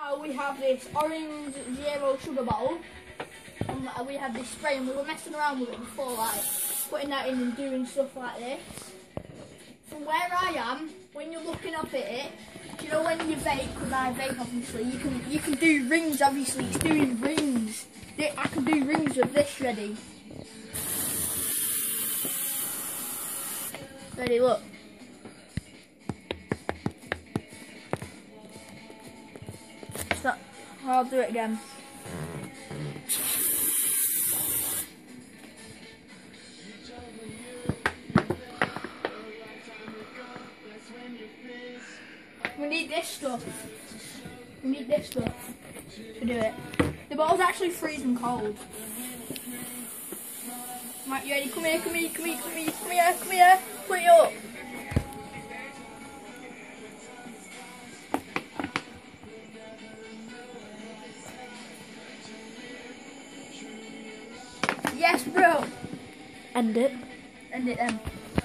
we have this orange zero sugar bowl. And we have this spray, and we were messing around with it before, like putting that in and doing stuff like this. From where I am, when you're looking up at it, you know when you vape, because I vape obviously, you can do rings. Obviously, it's doing rings. I can do rings with this. Ready? Ready? Look. Stop. I'll do it again. We need this stuff. We need this stuff to do it. The bowl's actually freezing cold. Right, you ready? Come here, come here, come here, come here, come here, come here. Put it up. Yes, bro. End it. End it then.